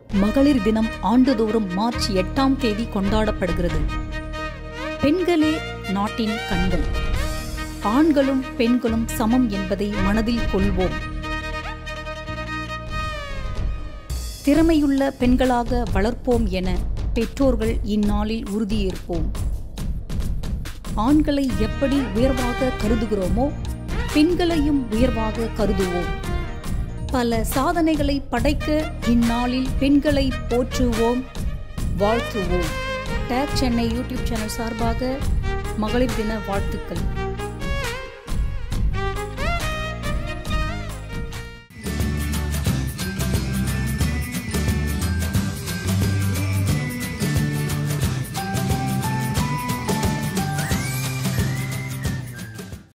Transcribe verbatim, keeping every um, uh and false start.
மகளிர் தினம் ஆண்டுதோறும் மார்ச் எட்டாம் தேதி கொண்டாடப்படுகிறது. பெண்களே நாட்டின் கண்கள். ஆண்களும் பெண்களும் சமம் என்பதை மனதில் கொள்வோம். திறமையுள்ள பெண்களாக வளர்ப்போம் என பெற்றோர்கள் இந்நாளில் உறுதியேற்போம். ஆண்களை எப்படி உயர்வாக கருதுகிறோமோ பெண்களையும் உயர்வாக கருதுவோம். பல சாதனைகளை படைக்க இந்நாளில் பெண்களை போற்றுவோம், வாழ்த்துவோம். டேக் சென்னை யூடியூப் சேனல் சார்பாக மகளிர் தின வாழ்த்துக்கள்.